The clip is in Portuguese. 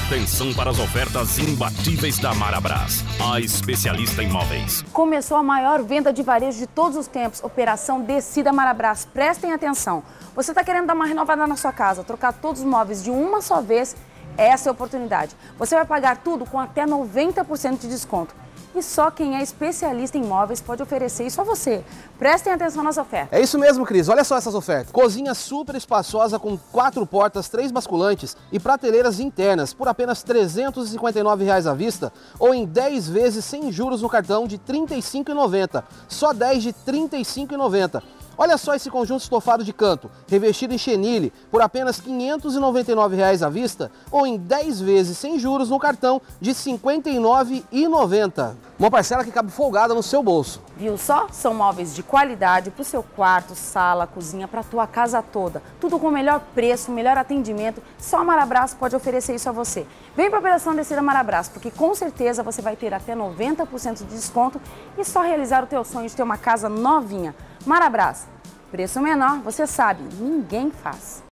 Atenção para as ofertas imbatíveis da Marabras, a especialista em móveis. Começou a maior venda de varejo de todos os tempos, Operação Decida Marabras. Prestem atenção. Você está querendo dar uma renovada na sua casa, trocar todos os móveis de uma só vez? Essa é a oportunidade. Você vai pagar tudo com até 90% de desconto. E só quem é especialista em móveis pode oferecer isso a você. Prestem atenção nas ofertas. É isso mesmo, Cris. Olha só essas ofertas. Cozinha super espaçosa com 4 portas, 3 basculantes e prateleiras internas por apenas R$ 359,00 à vista ou em 10 vezes sem juros no cartão de R$ 35,90. Só 10 de R$ 35,90. Olha só esse conjunto estofado de canto, revestido em chenille, por apenas R$ 599,00 à vista ou em 10 vezes sem juros no cartão de R$ 59,90. Uma parcela que cabe folgada no seu bolso. Viu só? São móveis de qualidade para o seu quarto, sala, cozinha, para a tua casa toda. Tudo com o melhor preço, melhor atendimento. Só a Marabras pode oferecer isso a você. Vem para a Operação Decida Marabras, porque com certeza você vai ter até 90% de desconto e só realizar o teu sonho de ter uma casa novinha. Marabras, preço menor, você sabe, ninguém faz.